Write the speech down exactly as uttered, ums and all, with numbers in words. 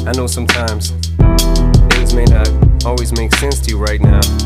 I know sometimes things may not always make sense to you right now,